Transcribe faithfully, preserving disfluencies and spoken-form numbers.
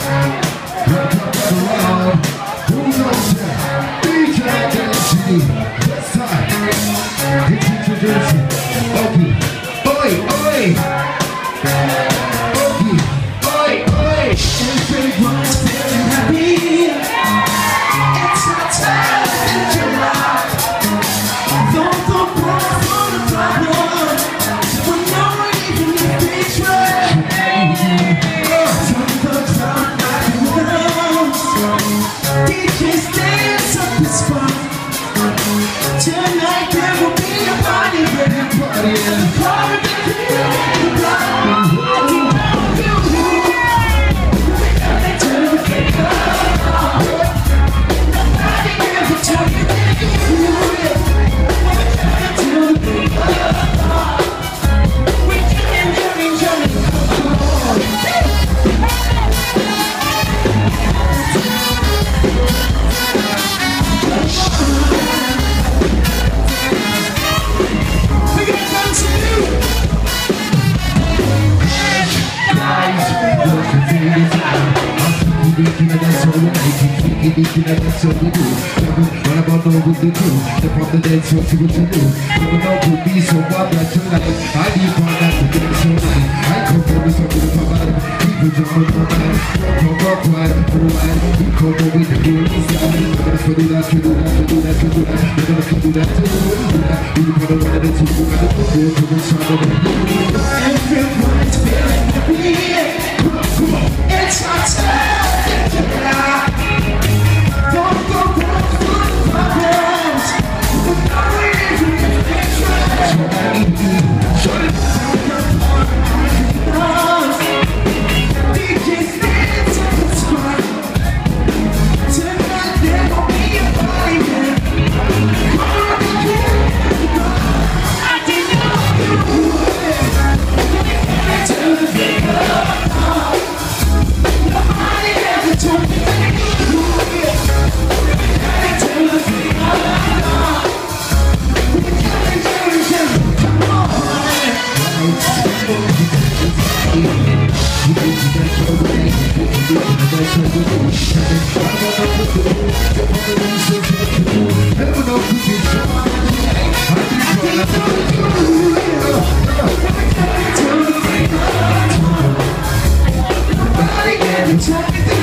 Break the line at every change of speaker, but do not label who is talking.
around. Who knows that? D J Energy. This time, it's introducing Ogie. Oi, oi. Ogie. Oi, oi.
Everyone's feeling happy. It's our time in July. Don't go back for the problem. We're not even if they try. Some thugs are knocking windows. D Js dance up the spot. Tonight there will be a party. Party in the car. The block.
That's what we do. What about know what they do? Step on the dance floor, see what you do. Never know who be so wild that tonight. I need one that to get so nice. I come from the top of the pavard. People jump on my mind. Come up wide, for the wide. We come over with the girl inside. We're gonna do that, we do that, we do that, we do that. We're gonna do that, too. Do that. We put a one of the two. We're gonna do it, we're gonna try to do it.
Everyone's feeling happy. Come on, come on. It's our time to fly. Don't go back for the problems. We're not even if they try. D Js dance at the spot. Tonight there will be a party. I didn't know you would. To the big up. Nobody ever told me that you would. To the big up. We're coming to the jungle. Come on. Take